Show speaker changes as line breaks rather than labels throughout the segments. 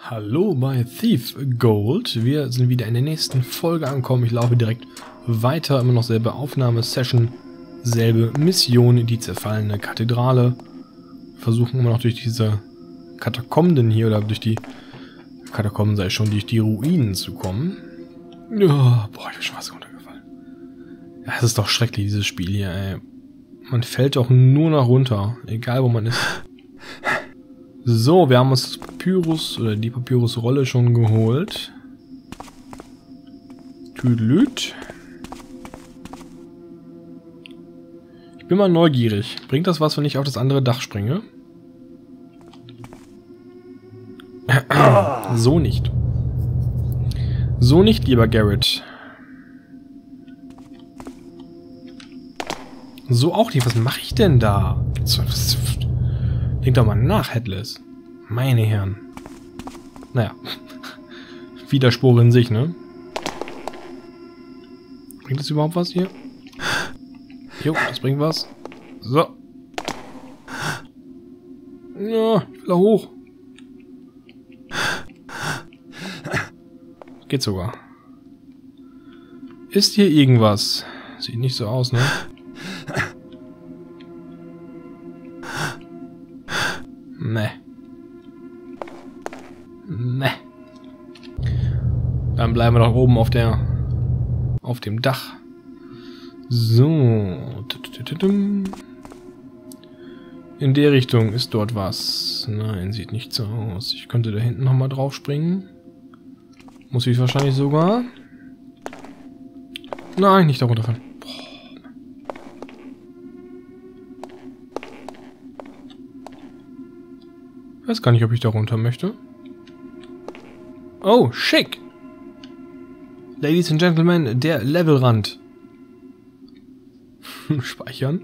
Hallo bei Thief Gold. Wir sind wieder in der nächsten Folge angekommen. Ich laufe direkt weiter. Immer noch selbe Aufnahmesession. Selbe Mission, die zerfallene Kathedrale. Wir versuchen immer noch durch diese Katakomben hier, oder durch die Katakomben sei schon, durch die Ruinen zu kommen. Ja, boah, ich bin schon fast runtergefallen. Ja, es ist doch schrecklich, dieses Spiel hier, ey. Man fällt doch nur noch runter, egal wo man ist. So, wir haben uns das Papyrus oder die Papyrusrolle schon geholt. Tüdelüt. Ich bin mal neugierig. Bringt das was, wenn ich auf das andere Dach springe? So nicht. So nicht, lieber Garrett. So auch nicht. Was mache ich denn da? Denk doch mal nach, Headless. Meine Herren. Naja. Widerspruch in sich, ne? Bringt das überhaupt was hier? Jo, das bringt was. So. Ja, ich will da hoch. Geht sogar. Ist hier irgendwas? Sieht nicht so aus, ne? Meh. Meh. Dann bleiben wir doch oben auf dem Dach. So. In der Richtung ist dort was. Nein, sieht nicht so aus. Ich könnte da hinten nochmal drauf springen. Muss ich wahrscheinlich sogar. Nein, nicht da runterfallen. Ich weiß gar nicht, ob ich da runter möchte. Oh, schick! Ladies and Gentlemen, der Levelrand. Speichern.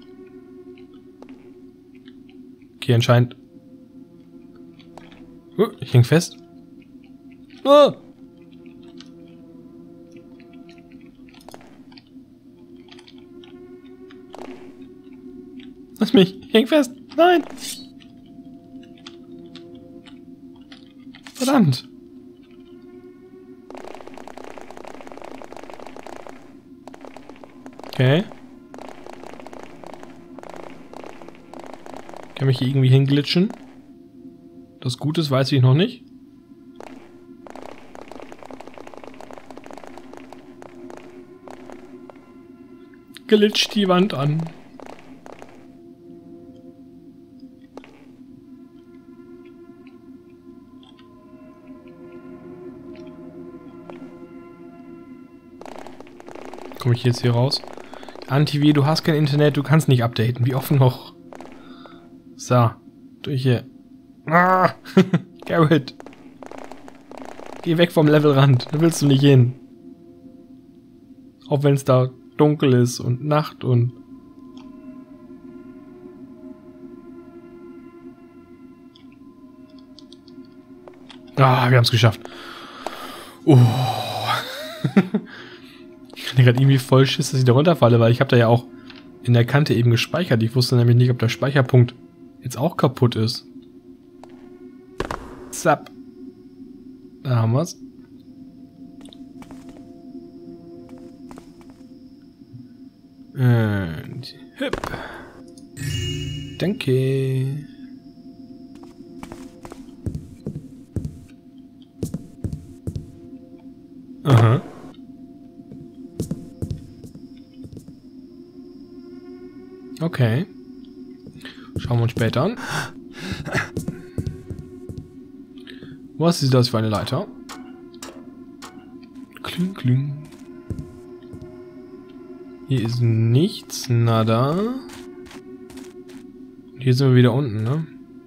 Okay, anscheinend. Ich häng fest. Oh! Lass mich, ich häng fest. Nein! Verdammt! Okay. Kann mich hier irgendwie hinglitschen? Das Gute ist, weiß ich noch nicht. Glitscht die Wand an. Komme ich jetzt hier raus? Antivir, du hast kein Internet, du kannst nicht updaten. Wie offen noch? So. Durch hier. Ah! Garrett. Geh weg vom Levelrand. Da willst du nicht hin. Auch wenn es da dunkel ist und Nacht und... Ah, wir haben es geschafft. Oh. Ich hatte gerade irgendwie voll Schiss, dass ich da runterfalle, weil ich habe da ja auch in der Kante eben gespeichert. Ich wusste nämlich nicht, ob der Speicherpunkt jetzt auch kaputt ist. Zapp. Da haben wir's. Und hüpp. Danke. Aha. Okay. Schauen wir uns später an. Was ist das für eine Leiter? Kling, kling. Hier ist nichts. Nada. Hier sind wir wieder unten, ne?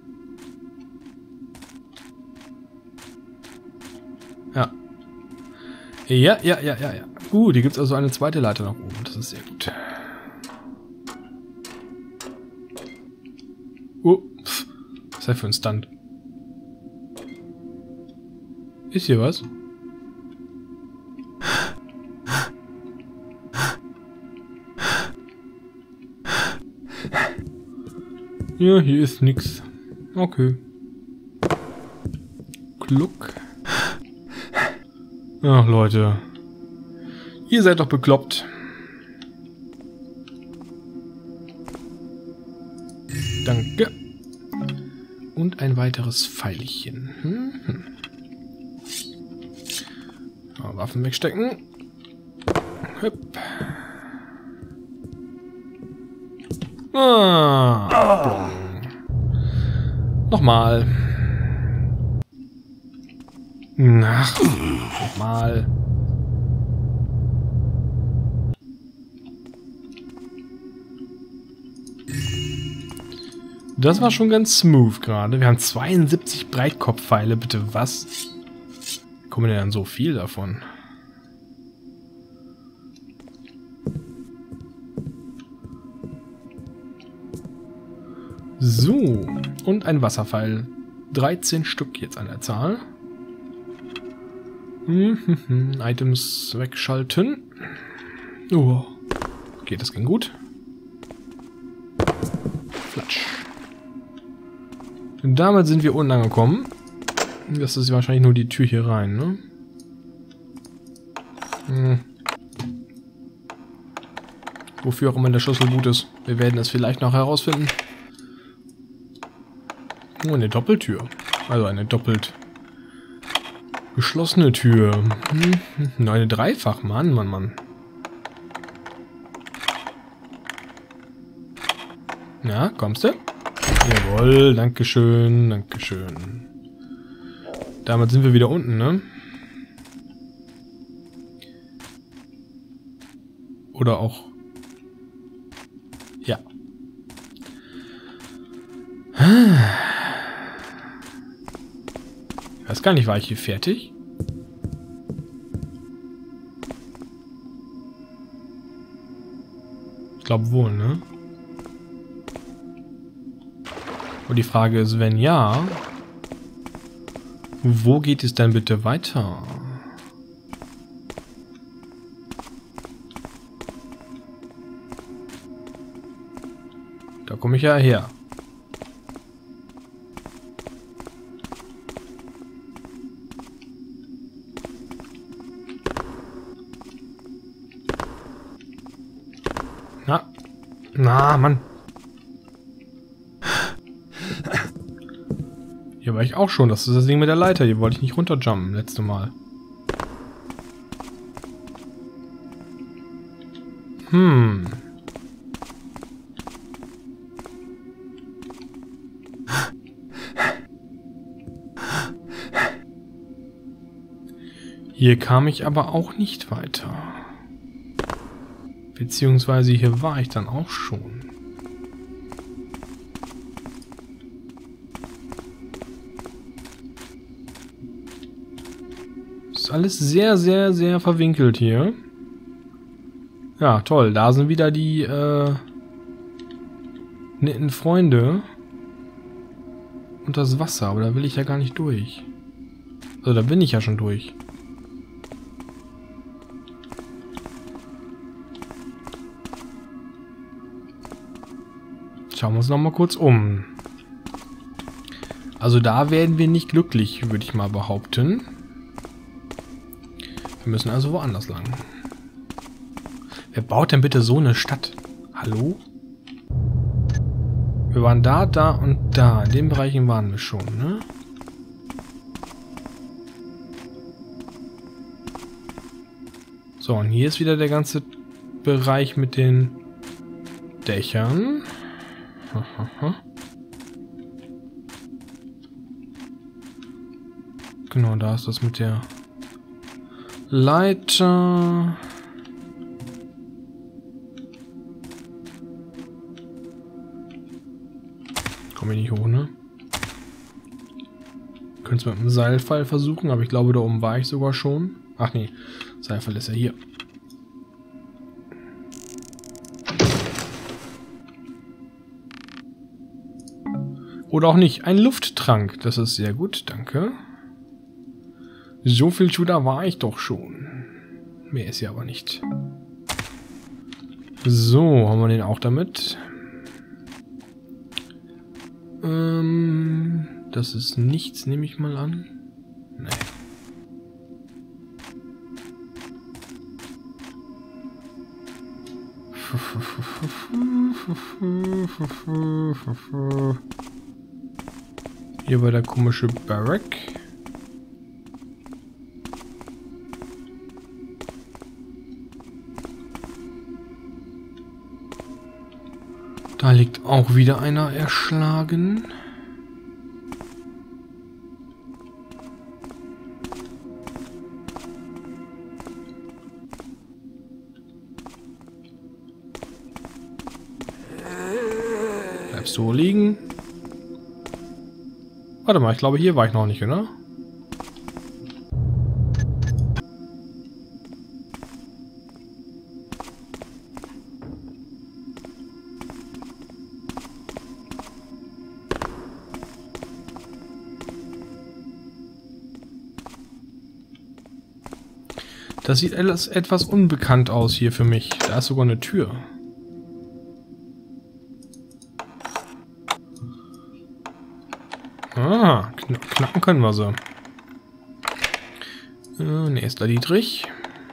Ja. Ja. Hier gibt es also eine zweite Leiter nach oben. Das ist sehr gut. Oh, was ist das für ein Stunt? Ist hier was? Ja, hier ist nix. Okay. Gluck. Ach, Leute. Ihr seid doch bekloppt. Danke. Und ein weiteres Pfeilchen. Ja, Waffen wegstecken. Hüpp. Ah. Nochmal. Ach, nochmal. Das war schon ganz smooth gerade. Wir haben 72 Breitkopfpfeile. Bitte was? Wie kommen denn dann so viel davon? So. Und ein Wasserpfeil. 13 Stück jetzt an der Zahl. Items wegschalten. Oh. Okay, das ging gut. Flatsch. Und damit sind wir unten angekommen. Das ist wahrscheinlich nur die Tür hier rein, ne? Wofür auch immer der Schlüssel gut ist. Wir werden es vielleicht noch herausfinden. Oh, eine Doppeltür. Also eine doppelt geschlossene Tür. Eine Dreifach. Mann. Na, kommst du? Jawohl, dankeschön. Damit sind wir wieder unten, ne? Oder auch... Ja. Ich weiß gar nicht, war ich hier fertig? Ich glaube wohl, ne? Und die Frage ist, wenn ja, wo geht es dann bitte weiter? Da komme ich ja her. Na, Mann. Hier war ich auch schon. Das ist das Ding mit der Leiter. Hier wollte ich nicht runterjumpen, letzte Mal. Hier kam ich aber auch nicht weiter. Beziehungsweise hier war ich dann auch schon. Ist alles sehr, sehr, sehr verwinkelt hier. Ja, toll. Da sind wieder die netten Freunde. Und das Wasser. Aber da will ich ja gar nicht durch. Also da bin ich ja schon durch. Schauen wir uns noch mal kurz um. Also da werden wir nicht glücklich, würde ich mal behaupten. Wir müssen also woanders lang. Wer baut denn bitte so eine Stadt? Hallo? Wir waren da, da und da. In den Bereichen waren wir schon, ne? So, und hier ist wieder der ganze Bereich mit den Dächern. Genau, da ist das mit der Leiter. Komme ich nicht hoch, ne? Könnte es mit einem Seilfall versuchen, aber ich glaube, da oben war ich sogar schon. Ach nee, Seilfall ist ja hier. Oder auch nicht. Ein Lufttrank. Das ist sehr gut, danke. So viel Shooter war ich doch schon. Mehr ist ja aber nicht. So, haben wir den auch damit. Das ist nichts, nehme ich mal an. Nee. Hier war der komische Barrack. Da liegt auch wieder einer erschlagen. Bleibst so liegen. Warte mal, ich glaube, hier war ich noch nicht, oder? Das sieht etwas unbekannt aus hier für mich. Da ist sogar eine Tür. Ah, knacken können wir sie. Nächster Dietrich.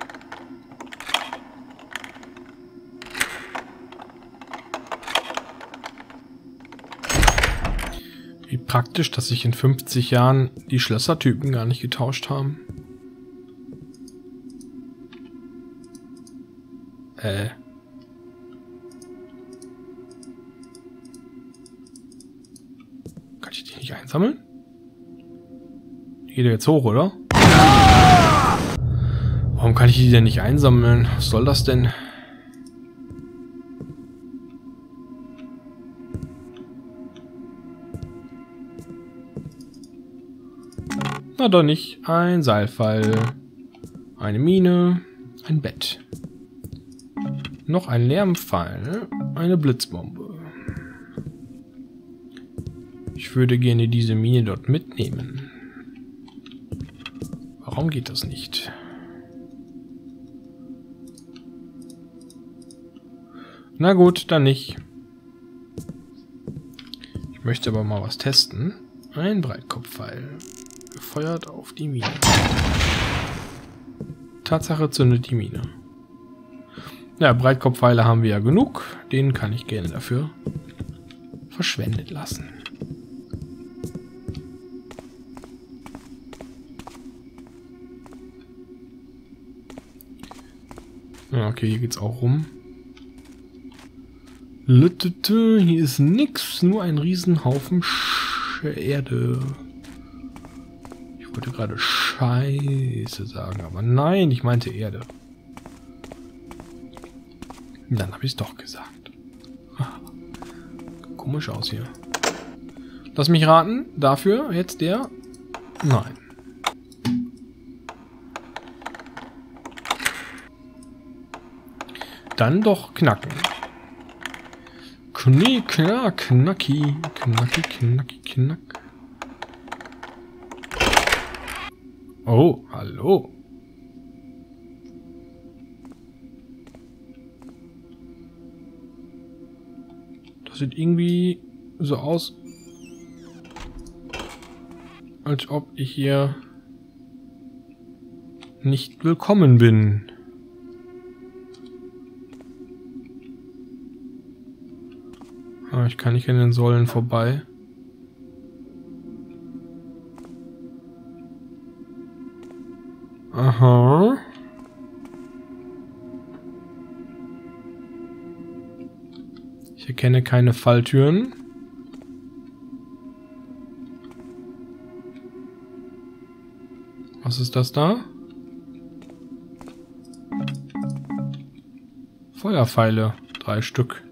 Wie praktisch, dass sich in 50 Jahren die Schlössertypen gar nicht getauscht haben. Kann ich die nicht einsammeln? Die geht jetzt hoch, oder? Warum kann ich die denn nicht einsammeln? Was soll das denn? Na doch nicht. Ein Seilpfeil. Eine Mine. Ein Bett. Noch ein Lärmpfeil. Eine Blitzbombe. Ich würde gerne diese Mine dort mitnehmen. Warum geht das nicht? Na gut, dann nicht. Ich möchte aber mal was testen. Ein Breitkopfpfeil. Gefeuert auf die Mine. Tatsache zündet die Mine. Ja, Breitkopfpfeile haben wir ja genug. Den kann ich gerne dafür verschwendet lassen. Okay, hier geht's auch rum. Hier ist nix, nur ein Riesenhaufen Erde. Ich wollte gerade Scheiße sagen, aber nein, ich meinte Erde. Dann habe ich es doch gesagt. Komisch aus hier. Lass mich raten, dafür jetzt der... Nein. Dann doch knacken. Knacki, knack. Oh, hallo. Das sieht irgendwie so aus, als ob ich hier nicht willkommen bin. Ah, ich kann nicht an den Säulen vorbei. Aha. Ich erkenne keine Falltüren. Was ist das da? Feuerpfeile. 3 Stück.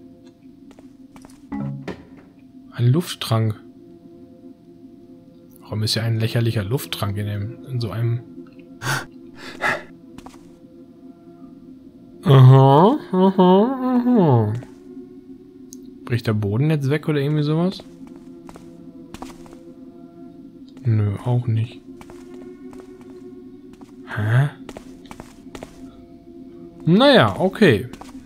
Ein Lufttrank. Warum ist ja ein lächerlicher Lufttrank in so einem... Aha. Bricht der Boden jetzt weg oder irgendwie sowas? Nö, auch nicht. Hä? Naja, okay.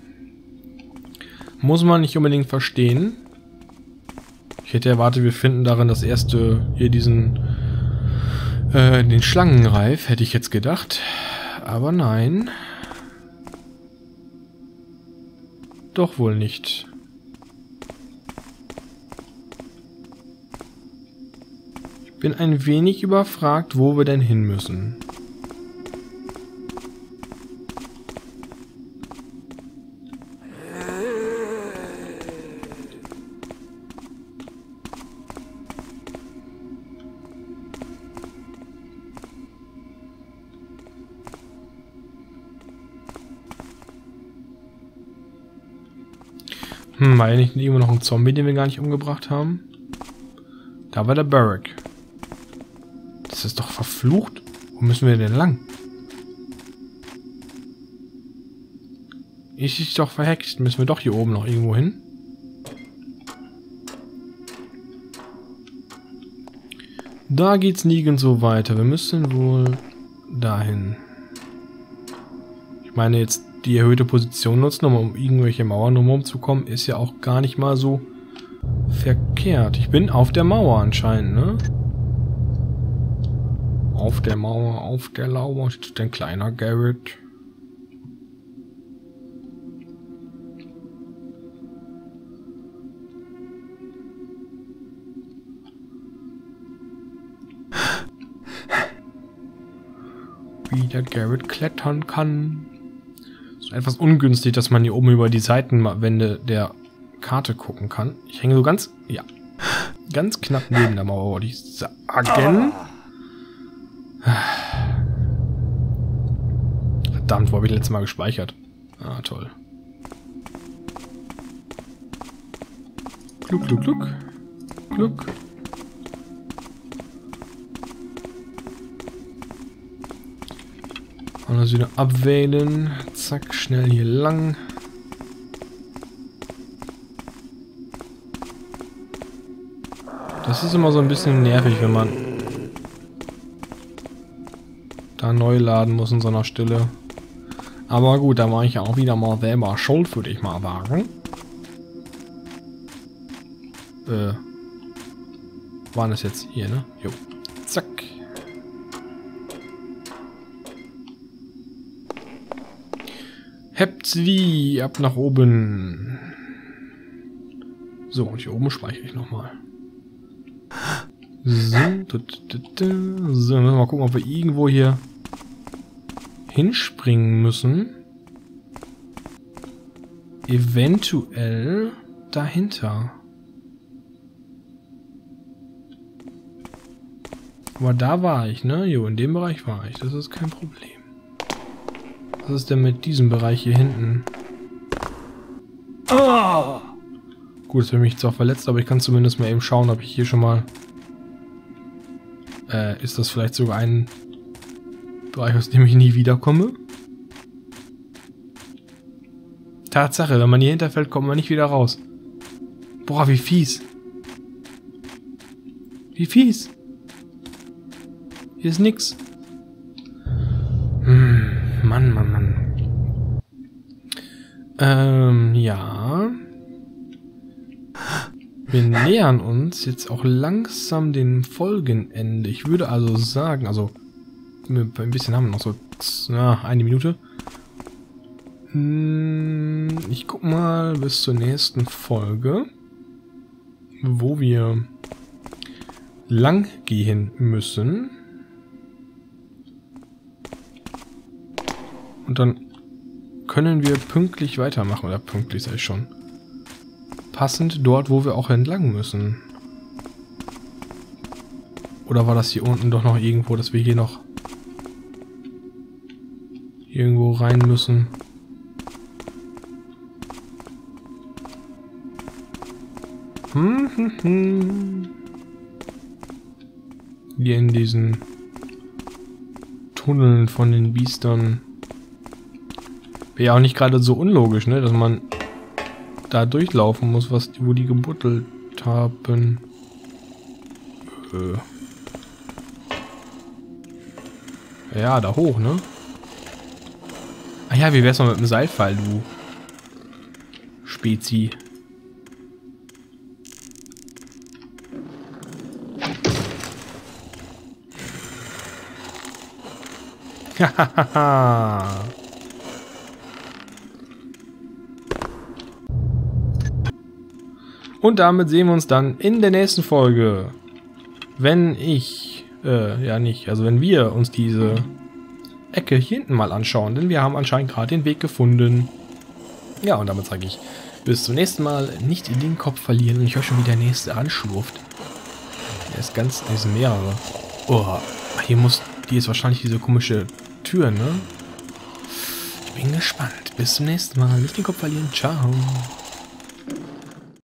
Muss man nicht unbedingt verstehen. Ich hätte erwartet, wir finden darin das erste, hier diesen Den Schlangenreif hätte ich jetzt gedacht. Aber nein. Doch wohl nicht. Ich bin ein wenig überfragt, wo wir denn hin müssen. War ja nicht irgendwo noch ein Zombie, den wir gar nicht umgebracht haben? Da war der Barrack. Das ist doch verflucht. Wo müssen wir denn lang? Ist doch verhext. Müssen wir doch hier oben noch irgendwo hin? Da geht's nirgends so weiter. Wir müssen wohl dahin. Ich meine jetzt die erhöhte Position nutzen, um irgendwelche Mauern rumzukommen, ist ja auch gar nicht mal so verkehrt. Ich bin auf der Mauer anscheinend, ne? Auf der Mauer, auf der Lauer steht ein kleiner Garrett. Wie der Garrett klettern kann. Ist etwas ungünstig, dass man hier oben über die Seitenwände der Karte gucken kann. Ich hänge so ganz knapp neben der Mauer, wollte ich sagen. Verdammt, wo habe ich letztes Mal gespeichert? Ah, toll. Gluck, gluck, gluck. Gluck. Alles wieder abwählen. Zack, schnell hier lang. Das ist immer so ein bisschen nervig, wenn man da neu laden muss in so einer Stille. Aber gut, da war ich ja auch wieder mal selber schuld, würde ich mal sagen. Waren das jetzt hier, ne? Jo. Zack. Hebt's wie, ab nach oben. So, und hier oben speichere ich nochmal. So, so, müssen wir mal gucken, ob wir irgendwo hier hinspringen müssen. Eventuell dahinter. Aber da war ich, ne? Jo, in dem Bereich war ich. Das ist kein Problem. Was ist denn mit diesem Bereich hier hinten? Oh! Gut, es wäre mich zwar verletzt, aber ich kann zumindest mal eben schauen, ob ich hier schon mal... ist das vielleicht sogar ein Bereich, aus dem ich nie wiederkomme? Tatsache, wenn man hier hinterfällt, kommt man nicht wieder raus. Boah, wie fies. Wie fies. Hier ist nix. Mann, Mann, Mann. Ja. Wir nähern uns jetzt auch langsam dem Folgenende. Ich würde also sagen, also ein bisschen haben wir noch so eine Minute. Ich guck mal bis zur nächsten Folge, wo wir lang gehen müssen. Und dann können wir pünktlich weitermachen. Oder pünktlich sei schon. Passend dort, wo wir auch entlang müssen. Oder war das hier unten doch noch irgendwo, dass wir hier noch irgendwo rein müssen? Hier in diesen Tunneln von den Biestern. Wäre ja auch nicht gerade so unlogisch, ne, dass man da durchlaufen muss, wo die gebuddelt haben. Ja, da hoch, ne? Ah ja, wie wär's mal mit dem Seilfall, du Spezi. Hahaha. Und damit sehen wir uns dann in der nächsten Folge. Wenn wenn wir uns diese Ecke hier hinten mal anschauen. Denn wir haben anscheinend gerade den Weg gefunden. Ja, und damit sage ich bis zum nächsten Mal. Nicht den Kopf verlieren. Und ich höre schon, wie der nächste anschlurft. Der ist hier sind mehrere. Oh, die ist wahrscheinlich diese komische Tür, ne? Ich bin gespannt. Bis zum nächsten Mal. Nicht den Kopf verlieren. Ciao.